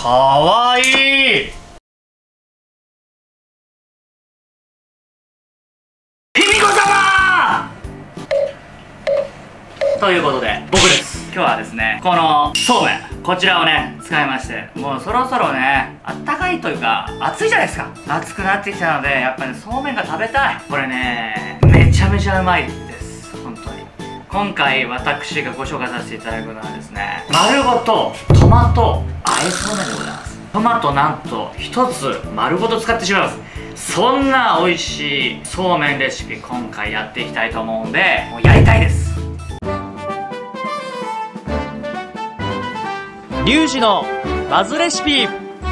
かわいい。卑弥呼様ということで僕です。今日はですね、このそうめん、こちらをね使いまして、もうそろそろねあったかいというか暑いじゃないですか。暑くなってきたのでやっぱり、ね、そうめんが食べたい。これねめちゃめちゃうまいです、本当に。今回私がご紹介させていただくのはですね、丸ごとトマトあえそうめんでございます。トマトなんと1つ丸ごと使ってしまいます。そんな美味しいそうめんレシピ今回やっていきたいと思うんで、もうやりたいです。 リュウジのバズレシピ。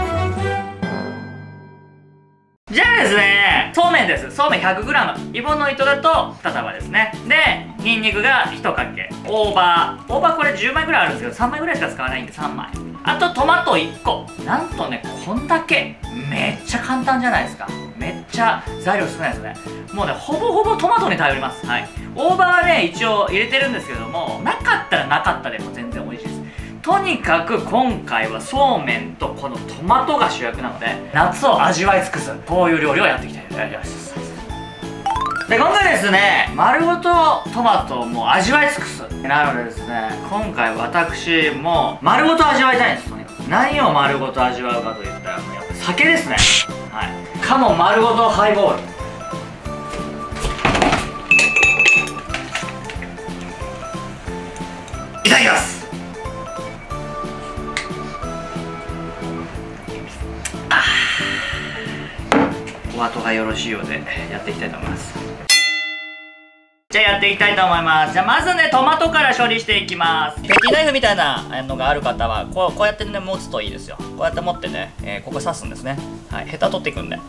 じゃあですね、そうめんです。そうめん 100g、イボの糸だと2束ですね。でニンニクが1かけ、大葉これ10枚ぐらいあるんですけど3枚ぐらいしか使わないんで3枚、あとトマト1個。なんとねこんだけ、めっちゃ簡単じゃないですか。めっちゃ材料少ないですね。もうねほぼほぼトマトに頼ります。はい、大葉はね一応入れてるんですけども、なかったらなかったでも全然美味しいです。とにかく今回はそうめんとこのトマトが主役なので、夏を味わい尽くすこういう料理をやっていきたいと思います。で今回ですね、丸ごとトマトをもう味わい尽くすなのでですね、今回私も丸ごと味わいたいんです。とにかく何を丸ごと味わうかといったら、もうやっぱり酒ですね。はい、かも丸ごとハイボール。いただきます。お後がよろしいようでやっていきたいと思います。じゃあやっていきたいと思います。じゃあまずねトマトから処理していきます。ペティナイフみたいなのがある方はこうやってね持つといいですよ。こうやって持ってね、ここ刺すんですね。はい、ヘタ取っていくんで、はい、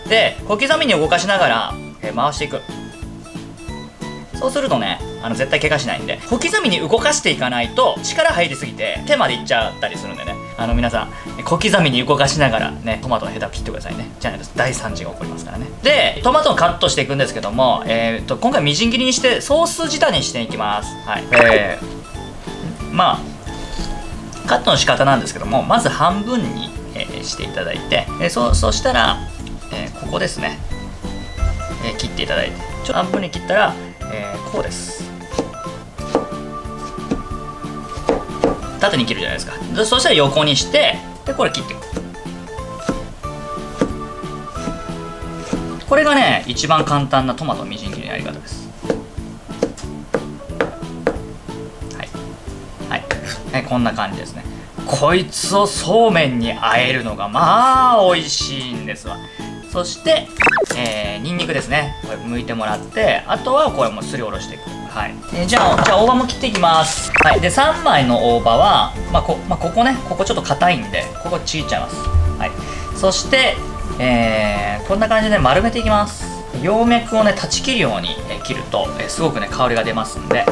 で小刻みに動かしながら、回していく。そうするとね絶対怪我しないんで、小刻みに動かしていかないと力入りすぎて手までいっちゃったりするんでね、皆さん小刻みに動かしながらねトマトのヘタを切ってくださいね。じゃないと大惨事が起こりますからね。でトマトをカットしていくんですけども、今回みじん切りにしてソース仕立てにしていきます。はい、まあカットの仕方なんですけども、まず半分に、していただいて、そしたら、ここですね、切っていただいて、ちょっと半分に切ったら、こうです。縦に切るじゃないですか。そしたら横にして、でこれ切っていく。これがね一番簡単なトマトみじん切りのやり方です。はい、こんな感じですね。こいつをそうめんに和えるのがまあ美味しいんですわ。そして、ニンニクですね。これ剥いてもらって、あとはこれもすりおろしていく。はい、じゃあ大葉も切っていきます。はい、で3枚の大葉は、ここね、ここちょっと硬いんでここちぎっちゃいます。はい、そして、こんな感じで丸めていきます。葉脈をね断ち切るように切ると、すごくね香りが出ますんで、はい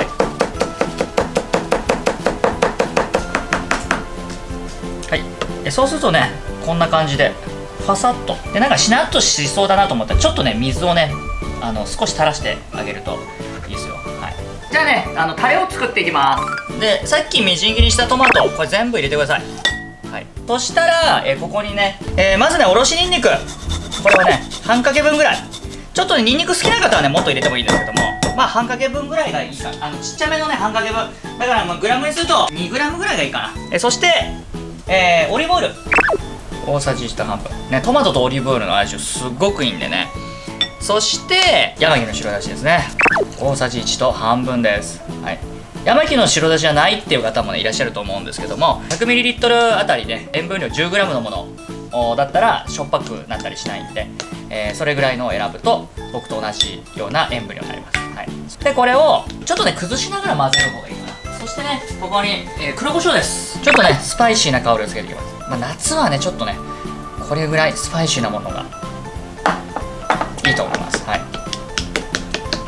、はい、そうするとねこんな感じでファサッとで、なんかしなっとしそうだなと思ったらちょっとね水をね少し垂らしてあげるといいですよ。はい、じゃあねタレを作っていきます。でさっきみじん切りしたトマトこれ全部入れてください。はい、そしたら、ここにね、まずねおろしにんにく、これをね半かけ分ぐらい。ちょっとねにんにく好きな方はねもっと入れてもいいんですけども、まあ半かけ分ぐらいがいいかな。ちっちゃめのね半かけ分だから、グラムにすると2グラムぐらいがいいかな。そして、オリーブオイル大さじ1と半分ね、トマトとオリーブオイルの相性すっごくいいんでね。そして山木の白だしですね、大さじ1と半分です。はい、山木の白だしじゃないっていう方もねいらっしゃると思うんですけども、 100ml あたりで塩分量 10g のものだったらしょっぱくなったりしないんで、それぐらいのを選ぶと僕と同じような塩分量になります。はい、でこれをちょっとね崩しながら混ぜる方がいいかな。そしてねここに、黒胡椒です。ちょっとねスパイシーな香りをつけていきます。夏はねちょっとねこれぐらいスパイシーなものがいいと思います。はい、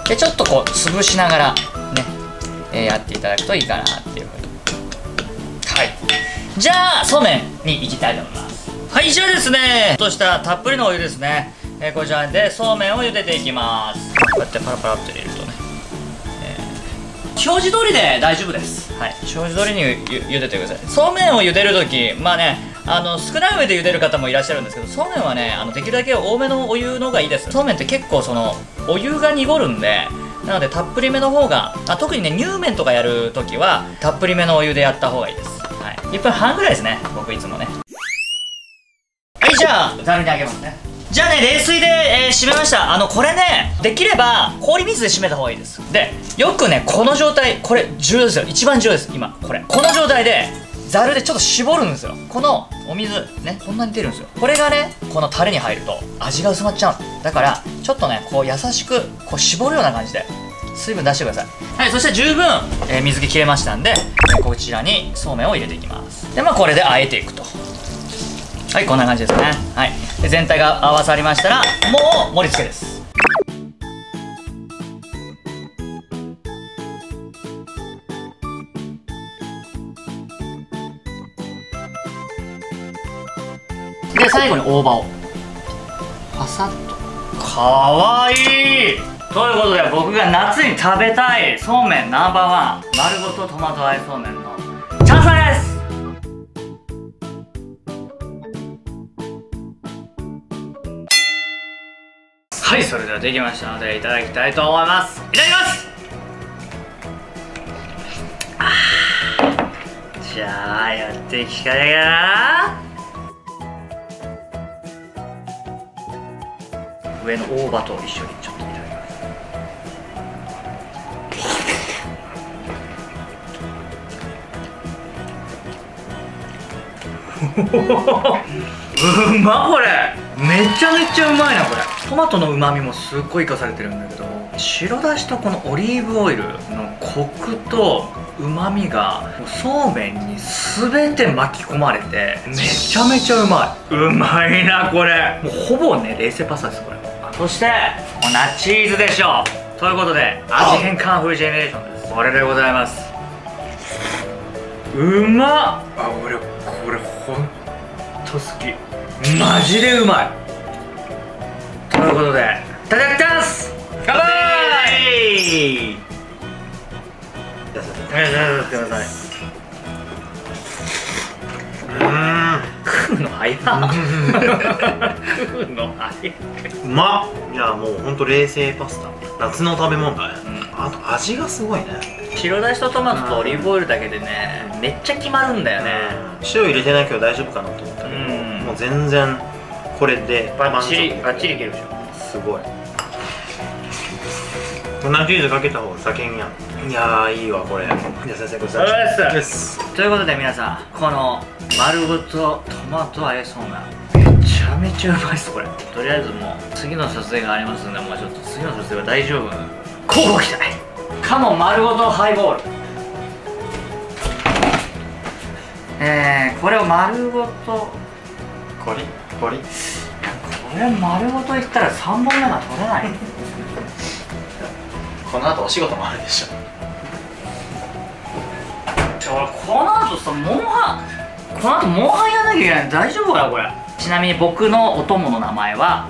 でちょっとこう潰しながらね、やっていただくといいかなっていうふうに。はい、じゃあそうめんにいきたいと思います。はい、じゃあですねとしたたっぷりのお湯ですね、こちらでそうめんを茹でていきます。こうやってパラパラっと入れるとね、表示通りで大丈夫です。はい、表示通りに茹でてください。そうめんを茹でるとき、まあね少ないお湯で茹でる方もいらっしゃるんですけど、そうめんはねできるだけ多めのお湯のがいいです。そうめんって結構お湯が濁るんで、なのでたっぷりめの方が、特にね乳麺とかやるときはたっぷりめのお湯でやった方がいいです。はい、1分半ぐらいですね、僕いつもね。はい、じゃあざるにあげますね。じゃあね、冷水で、締めました。これね、できれば氷水で締めた方がいいです。で、よくね、この状態、これ重要ですよ。一番重要です、今。この状態で、ざるでちょっと絞るんですよ。このお水、ね、こんなに出るんですよ。これがね、このタレに入ると、味が薄まっちゃう。だから、ちょっとね、こう優しく、こう絞るような感じで、水分出してください。はい、そして十分、水気切れましたんで、こちらにそうめんを入れていきます。で、これで和えていくと。はい、こんな感じですね。はい、で全体が合わさりましたら、もう盛り付けです。で最後に大葉をパサッと。かわいい。ということで、僕が夏に食べたいそうめんナンバー1、丸ごとトマト和えそうめんのチャンスです。はい、それではできましたのでいただきたいと思います。いただきます。じゃあやっていきたいな。上の大葉と一緒にちょっといただきます。うまこれ、めちゃめちゃうまいなこれ。トマトのうまみもすっごい生かされてるんだけど、白だしとこのオリーブオイルのコクとうまみがもうそうめんに全て巻き込まれて、めちゃめちゃうまい。うまいなこれ。もうほぼね冷製パスタですこれ。そして粉チーズでしょう。ということで味変カンフージェネレーションです。これでございます。うまっ。俺これほんと好き。マジでうまい。ということでいただきます。乾杯。ください。食うの早っ。食うの早い。 うまっ。いやもうほんと冷製パスタ、夏の食べ物だね。あと味がすごいね。 白だしとトマトとオリーブオイルだけでね、めっちゃ決まるんだよね。 塩入れてないけど大丈夫かなと思ったけど、もう全然これでバッチリいけるでしょ。 すごい。粉チーズかけた方が酒んやん。いやーいいわこれ。じゃあ先生ごちそうさまです。 ということで皆さん、この丸ごとトマト和えそうめんめちゃめちゃうまいっすこれ。とりあえずもう次の撮影がありますんで、もうちょっと次の撮影は大丈夫、交互期待。カモン丸ごとハイボール。これを丸ごとコリコリ。 これ丸ごといったら3本目が取れない。 この後お仕事もあるでしょ。 この後さ、モンハンやんなきゃいけない。大丈夫かなこれ。ちなみに僕のお供の名前は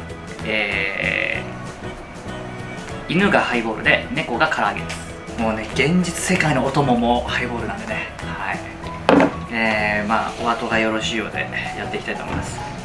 犬がハイボールで猫が唐揚げです。もうね、現実世界のお供もハイボールなんでね。はい、お後がよろしいようでやっていきたいと思います。